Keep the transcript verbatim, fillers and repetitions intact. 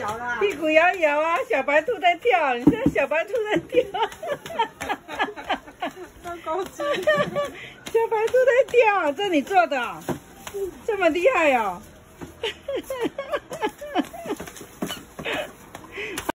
摇啦， 屁股摇一摇啊，小白兔在跳，你看小白兔在跳， 高高兴， 小白兔在跳，这你做的、哦，这么厉害哦。